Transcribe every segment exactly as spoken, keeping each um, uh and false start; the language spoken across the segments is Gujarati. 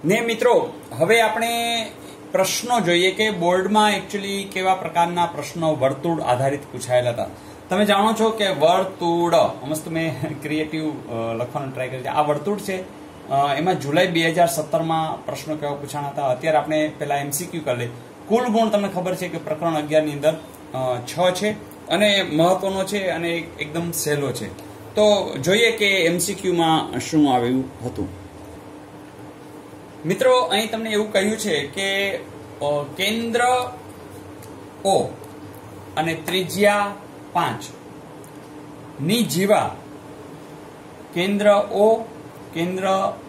ને મિત્રો હવે આપણે પ્રશ્નો જોઈએ કે બોર્ડમાં એકચ્યુઅલી કેવા પ્રકારના પ્રશ્નો વર્તુળ આધારિત પૂછાયેલા હતા. તમે જાણો છો કે વર્તુળ મસ્ત મેં ક્રિએટિવ લખવાનો ટ્રાય કર્યો છે. આ વર્તુળ છે, એમાં જુલાઈ બે હજાર સત્તરમાં પ્રશ્નો કેવા પૂછાણા હતા. અત્યારે આપણે પેલા એમસીક્યુ કરી લઈએ. કુલ ગુણ તમને ખબર છે કે પ્રકરણ અગિયાર ની અંદર છ છે અને મહત્વનો છે અને એકદમ સહેલો છે. તો જોઈએ કે એમસીક્યુમાં શું આવ્યું હતું. મિત્રો અહીં તમને એવું કહ્યું છે કે કેન્દ્ર ઓ અને ત્રિજ્યા પાંચ ની જીવા કેન્દ્ર ઓ કેન્દ્ર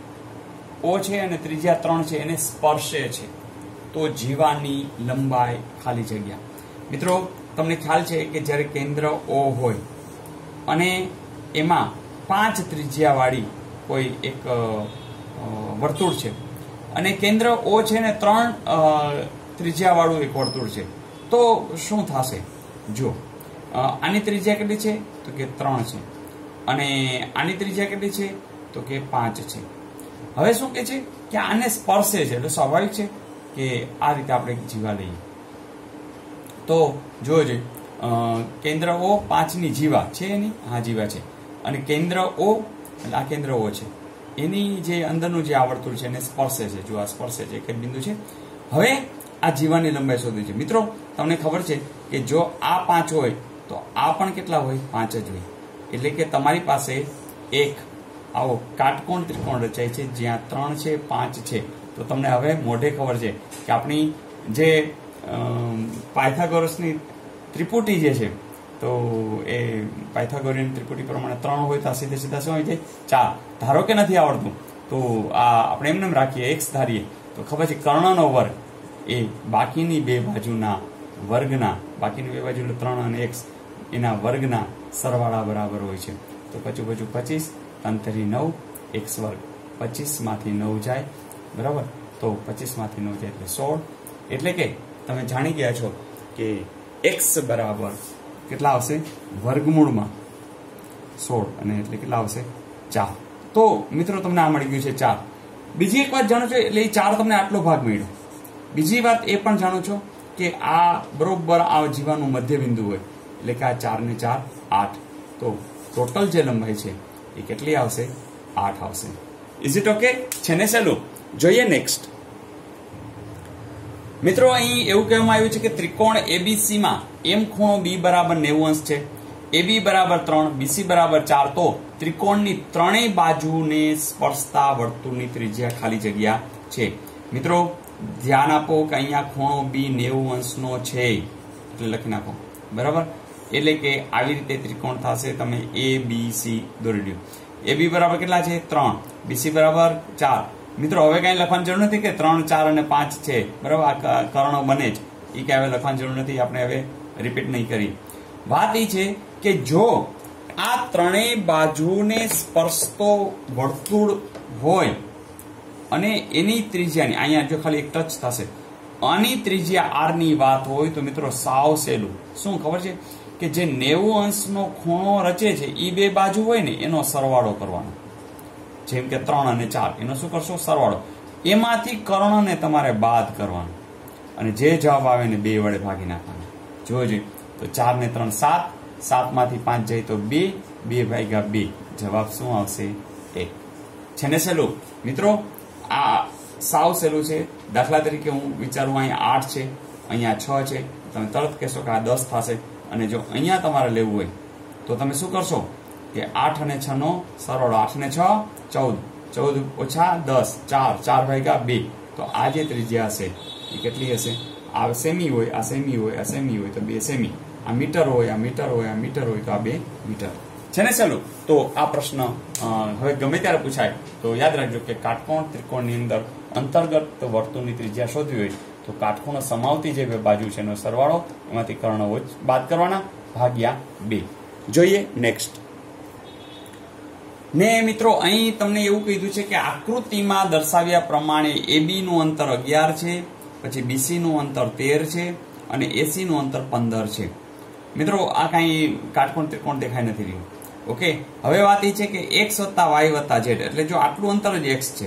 ઓ છે અને ત્રિજ્યા ત્રણ છે એને સ્પર્શે છે તો જીવાની લંબાઈ ખાલી જગ્યા. મિત્રો તમને ખ્યાલ છે કે જ્યારે કેન્દ્ર ઓ હોય અને એમાં પાંચ ત્રિજ્યા વાળી કોઈ એક વર્તુળ છે અને કેન્દ્ર ઓ છે ને ત્રણ ત્રિજ્યા વાળું એક વર્તુળ છે, તો શું થશે? જો આની ત્રિજ્યા કેટલી છે તો કે ત્રણ છે અને આની ત્રિજ્યા કેટલી છે તો કે પાંચ છે. હવે શું કે છે કે આને સ્પર્શે છે એટલે સ્વાભાવિક છે કે આ રીતે આપણે જીવા લઈએ. તો જોજો કેન્દ્ર ઓ પાંચની જીવા છે એની હા જીવા છે અને કેન્દ્ર ઓ એટલે આ કેન્દ્ર ઓ છે એની જે અંદરનું જે આવર્તુળ છે એને સ્પર્શે છે. જો આ સ્પર્શે છે એક જ બિંદુ છે. હવે આ જીવાની લંબાઈ શોધવી છે. મિત્રો તમને ખબર છે કે જો આ પાંચ હોય તો આ પણ કેટલા હોય? પાંચ જ હોય. એટલે કે તમારી પાસે એક આવો કાટકોણ ત્રિકોણ રચાય છે જ્યાં ત્રણ છે પાંચ છે. તો તમને હવે મોઢે ખબર છે કે આપણી જે પાયથાગોરસની ત્રિપુટી જે છે તો એ પાયથાગોરિયન ત્રિપુટી પ્રમાણે ત્રણ હોય તો સીધે સીધા શું હોય છે? ચાર. ધારો કે નથી આવડતું તો આ આપણે એમને રાખીએ એક્સ ધારીએ તો ખબર છે કર્ણનો વર્ગ એ બાકીની બે બાજુના વર્ગના બાકીની બે બાજુ ત્રણ અને એક્સ એના વર્ગના સરવાળા બરાબર હોય છે. તો પચું પચું પચીસ અંતરી નવ એક્સ વર્ગ પચીસ માંથી નવ જાય બરાબર. તો પચીસ માંથી નવ જાય એટલે સોળ. એટલે કે તમે જાણી ગયા છો કે એક્સ બરાબર કેટલા આવશે? વર્ગમૂળમાં સોળ અને એટલે કેટલા આવશે? ચાર. તો મિત્રો તમને આ મળી ગયું છે ચાર. બીજી એક વાત જાણો છો એટલે એ ચાર તમને આટલો ભાગ મળ્યો. બીજી વાત એ પણ જાણો છો કે આ બરોબર આ જીવાનું મધ્ય બિંદુ હોય એટલે કે આ ચાર ને ચાર આઠ. તો ટોટલ જે લંબાઈ છે એ કેટલી આવશે? આઠ આવશે. Is it okay? છે ને સહેલું? જોઈએ નેક્સ્ટ. મિત્રો અહીં એવું કહેવામાં આવ્યું છે કે ત્રિકોણ એબીસી માં એમ ખૂણો બી બરાબર નેવું અંશ છે, એબી બરાબર ત્રણ, બીસી બરાબર ચાર. તો ત્રિકોણની ત્રણેય બાજુને સ્પર્શતા વર્તુળની ત્રિજ્યા ખાલી જગ્યા છે. મિત્રો ધ્યાન આપો કે અહીંયા ખૂણો બી નેવું અંશનો છે એટલે લખી નાખો બરાબર. એટલે કે આવી રીતે ત્રિકોણ થશે. તમે એ બી સી દોરી દો. એબી બરાબર કેટલા છે? ત્રણ. બીસી બરાબર ચાર. મિત્રો હવે કઈ લખવાની જરૂર નથી કે ત્રણ ચાર અને પાંચ છે બરાબર. આ કર્ણો બને જ એ કઈ હવે લખવાની જરૂર નથી. આપણે હવે રિપીટ નહીં કરી. વાત એ છે કે જો આ ત્રણેય બાજુને સ્પર્શતો વર્તુળ હોય અને એની ત્રિજ્યાની અહીંયા જો ખાલી એક ટચ થશે આની ત્રિજ્યા આર ની વાત હોય તો મિત્રો સાવ સહેલું. શું ખબર છે કે જે નેવું અંશનો ખૂણો રચે છે એ બે બાજુ હોય ને એનો સરવાળો કરવાનો. જેમ કે ત્રણ અને ચાર એનો શું કરશો? સરવાળો. એમાંથી કર્ણને તમારે બાદ કરવાનો અને જે જવાબ આવે ને બે વડે ભાગી નાખવાનો. જોજો તો ચાર ને ત્રણ સાત, સાત માંથી પાંચ જાય તો બે, બે ભાગ્યા બે. જવાબ શું આવશે? એક. છે ને સહેલું? મિત્રો આ સાવ સહેલું છે. દાખલા તરીકે હું વિચારું અહીંયા આઠ છે અહીંયા છ છે, તમે તરત કહેશો કે આ દસ થશે. અને જો અહીંયા તમારે લેવું હોય તો તમે શું કરશો કે આઠ અને છ નો સરવાળો. આઠ ને છ ચૌદ, ચૌદ ઓછા દસ ચાર, ચાર ભાગ્યા બે. તો આ જે ત્રિજ્યા હશે એ કેટલી હશે? આ સેમી હોય આ સેમી હોય આ સેમી હોય તો બે સેમી. આ મીટર હોય આ મીટર હોય આ મીટર હોય તો આ બે મીટર. છે ને ચાલો? તો આ પ્રશ્ન હવે ગમે ત્યારે પૂછાય તો યાદ રાખજો કે કાટકોણ ત્રિકોણની અંદર અંતર્ગત વર્તુળની ત્રિજ્યા શોધવી હોય તો કાટકોણ સમાવતી જે બે બાજુ છે એનો સરવાળો એમાંથી કર્ણો બાદ કરવાના ભાગ્યા બે. જોઈએ નેક્સ્ટ. ને મિત્રો અહીં તમને એવું કીધું છે કે આકૃતિમાં દર્શાવ્યા પ્રમાણે એબી નું અંતર અગિયાર છે, પછી બીસી નું અંતર તેર છે અને એસી નું અંતર પંદર છે. મિત્રો આ કઈ કાટકોણ ત્રિકોણ દેખાઈ નથી રહ્યું. ઓકે, હવે વાત એ છે કે એક્સ વત્તા વાય વત્તા ઝેડ એટલે જો આટલું અંતર જ એક્સ છે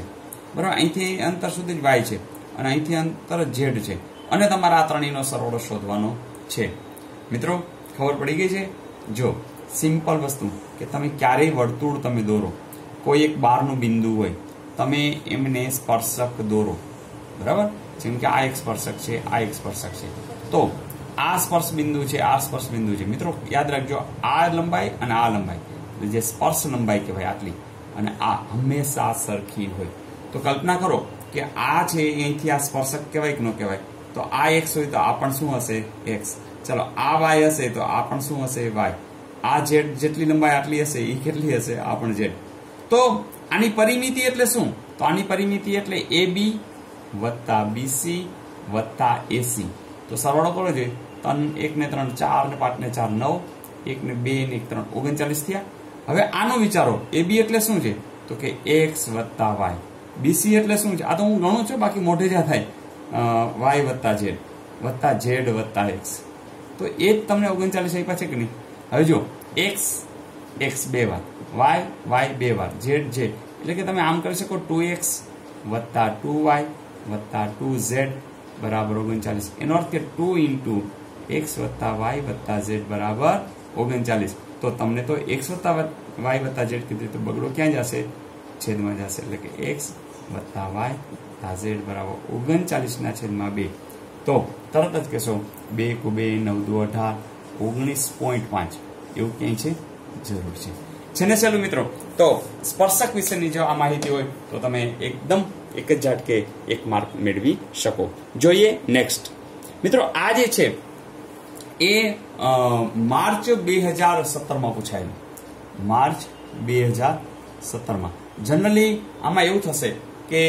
બરાબર, અહીંથી અંતર સુધી જ વાય છે અને અહીંથી અંતર ઝેડ છે અને તમારે આ ત્રણેયનો સરવાળો શોધવાનો છે. મિત્રો ખબર પડી ગઈ છે? જો સિમ્પલ વસ્તુ કે તમે ક્યારેય વર્તુળ તમે દોરો, કોઈ એક બારનું બિંદુ હોય, તમે એમને સ્પર્શક દોરો, બરાબર, જેમ કે આ એક સ્પર્શક છે, આ એક સ્પર્શક છે, તો આ સ્પર્શ બિંદુ છે, આ સ્પર્શ બિંદુ છે. મિત્રો યાદ રાખજો, આ લંબાઈ અને આ લંબાઈ જે સ્પર્શ લંબાઈ કહેવાય આટલી, અને આ હંમેશા સરખી હોય. તો કલ્પના કરો કે આ છે અહીંથી આ સ્પર્શક કહેવાય કે ન કહેવાય? તો આ એક્સ હોય તો આ પણ શું હશે? એક્સ. ચલો આ વાય હશે તો આ પણ શું હશે? વાય. આ ઝેડ જેટલી લંબાઈ આટલી હશે એ કેટલી હશે? આ પણ ઝેડ. તો આની પરિમિતિ એટલે શું? તો આની પરિમિતિ એટલે એ બી વત્તા બીસી વત્તા એસી. તો સરવાળો કરો જોઈએ, ત્રણ એક ને ત્રણ ચાર ને પાંચ ને ચાર નવ, એક ને બે ને એક ત્રણ ઓગણચાલીસ થયા. હવે આનો વિચારો, એ બી એટલે શું છે? તો કે એક્સ વત્તા વાય. બીસી એટલે શું છે? આ તો હું ગણું છું, બાકી મોઢે જ્યાં થાય વાય વત્તા ઝેડ વત્તા ઝેડ વત્તા એક્સ. તો એ જ તમને ઓગણચાલીસ આપ્યા છે કે નહીં? હવે જો એક્સ એક્સ બે વાર, વાય વાય બે વાર, ઝેડ ઝેડ, એટલે કે તમે આમ કરી શકો ટુ એક્સ વત્તા ટુ વાય વત્તા ટુ ઝેડ બરાબર ઓગણચાલીસ. એનો અર્થ કે ટુ ઇન્ટુ એક્સ વત્તા વાય વત્તા ઝેડ બરાબર ઓગણચાલીસ. તો તમને તો એક્સ વત્તા વાય વત્તા ઝેડ કીધું, તો બગડો ક્યાં જશે? છેદમાં જશે. એટલે કે એક્સ વત્તા વાય વત્તા ઝેડ બરાબર ઓગણચાલીસ ના છેદમાં બે. તો તરત જ કહેશો બે કુ બે નવ દુ અઢાર ઓગણીસ પોઈન્ટ પાંચ. એવું ક્યાંય છે? જરૂર છે. છે ને? ચાલો મિત્રો, તો સ્પર્શક વિશેની જો આ માહિતી હોય તો તમે એકદમ એક જ ઝાટકે એક માર્ક મેળવી શકો. જોઈએ નેક્સ્ટ. મિત્રો આ જે છે એ માર્ચ બે હજાર સત્તરમાં પૂછાયેલું. માર્ચ બે હજાર સત્તરમાં જનરલી આમાં એવું થશે કે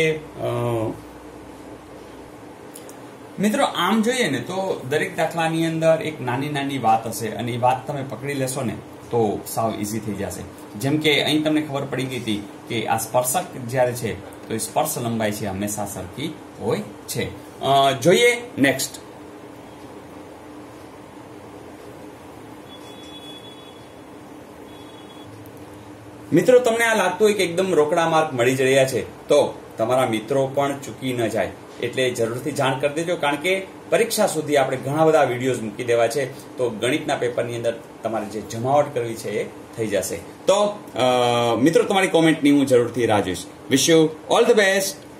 મિત્રો આમ જોઈએ ને તો દરેક દાખલાની અંદર એક નાની નાની વાત હશે અને એ વાત તમે પકડી લેશો ને તો સાવ ઇઝી થઈ જશે. જેમ કે અહીં તમને ખબર પડી ગઈ હતી કે આ સ્પર્શક જ્યારે છે તો એ સ્પર્શ લંબાઈ છે હંમેશા સરખી હોય છે. જોઈએ નેક્સ્ટ. મિત્રો તમને આ લાગતું હોય કે એકદમ રોકડા માર્ક મળી જ રહ્યા છે, તો તમારા મિત્રો પણ ચૂકી ન જાય એટલે જરૂરથી જાણ કરી દેજો, કારણ કે પરીક્ષા સુધી આપણે ઘણા બધા વિડીયોઝ મૂકી દેવા છે. તો ગણિતના પેપરની અંદર તમારે જે જમાવટ કરવી છે એ થઈ જશે. તો મિત્રો તમારી કોમેન્ટની હું જરૂરથી રાહ જોઈશ. Wish you all the best.